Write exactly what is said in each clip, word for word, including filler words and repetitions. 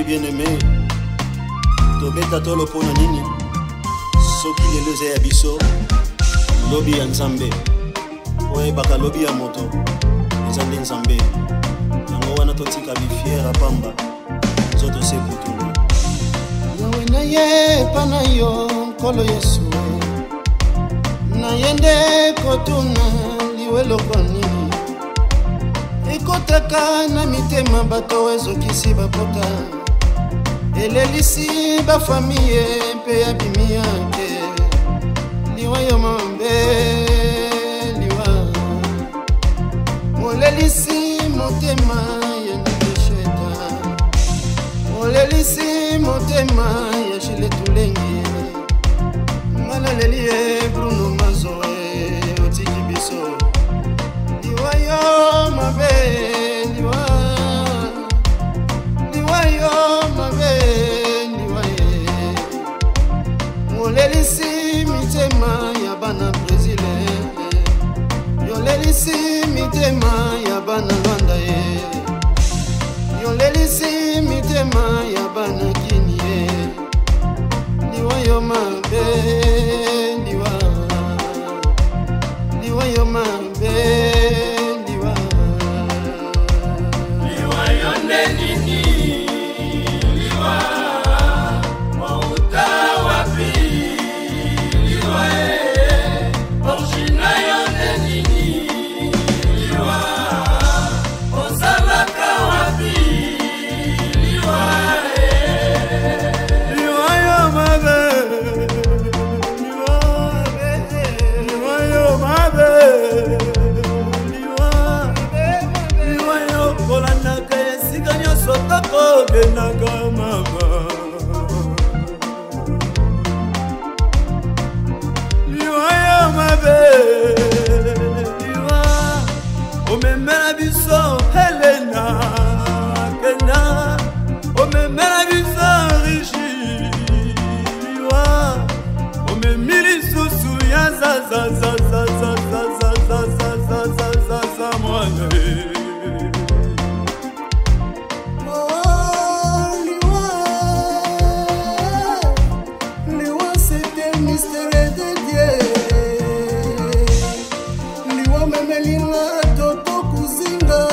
Dieu bien-aimé, tobeta tolo pona nini soki lelo eza ya biso lobi ya nzambe oyebaka lobi ya moto eza nde nzambe yango wana totika bifiere apamba nzoto se butulu yawe na ye epa na yo nkolo Yesu na ye nde kotuna liweloko nini ekotaka na mitema bato ezokisi bapota elelisi bafamiye mpe ya bimiyake liwa yo mambe liwa molelisi motema ya nabesheta molelisi motema ya shiletulengi malalelie Bruno Mazoe otiki biso liwa yo mabe liwa liwa yo mabe liwa ye molelisi mitema ya bana Brésilé yolelisi mitema ya bana Rwanda ye yolelisi mitema ya bana Guinée ye liwa yo mabe liwa liwa yo mabe liwa liwa yo neni liwa mauta wapi liwa e origina yo neni liwa osalaka wapi liwa e liwa yo mabe liwa liwa yo mabe liwa liwa yo kolanaka esika nyonso tokogendaka mama liwa yo mabe liwa omemela biso Helena kenda omemela biso Rishi liwa omemili susu ya za za za za za za za za za za za za za mwana oh liwa liwa c'était le mystère de Dieu liwa memelina toto kuzinga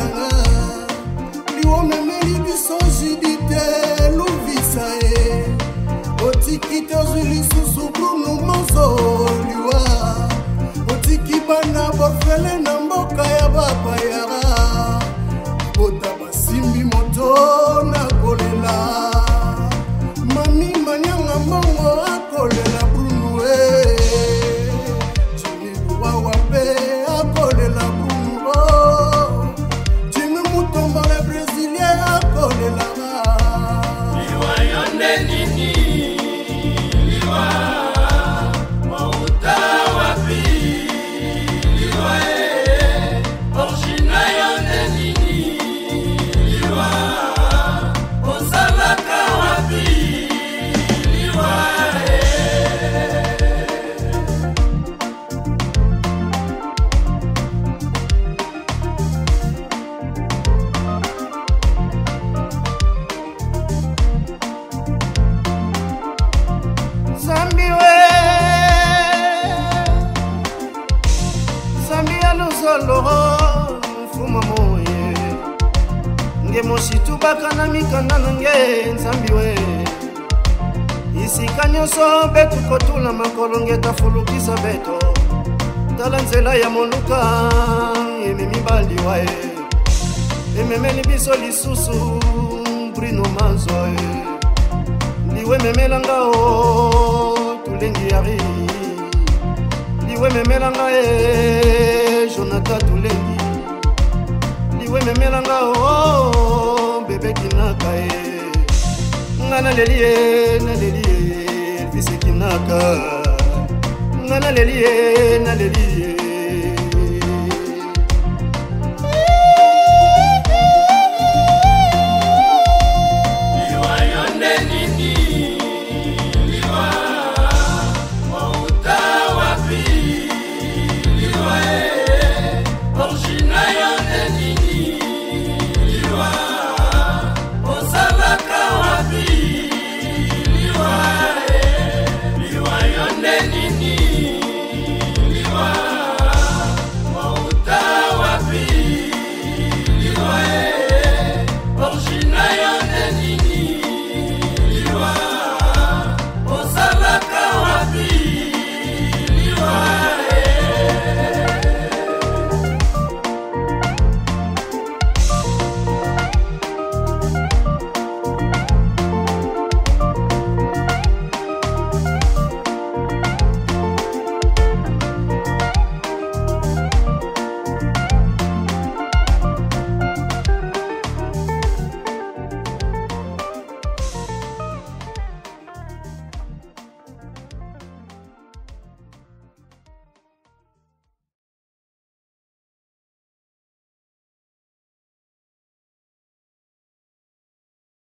liwa memeli biso Judite Luvisa e otiki tozuli susu Bruno Mazo liwa otiki bana bofele na mboka ya bapayara bota basimbi moto na kolela mami manyanga mbongo akolela Bruno e jimi luwawa pe akolela Bruno jimi mutomba le Brésilien akolela liwa yonde nini liwa mauta wapi liwa e origina yonde nini liwa osalaka wapi liwa e Zambi we Zambi aluzolo mfuma moye nge moshitu bakana mikanda nange Zambi we isika nyonso betu kotula makolo nge tafulukisa beto tala nzela ya moluka ememi baliwa e ememeli biso lisusu Bruno Mazoe liwe memelanga o tulengi yari liwe memelanga e Jonathan tulengi liwe memelanga o bebe kinaka e ngana lelie na lelie Elvis kinaka ngana lelie na lelie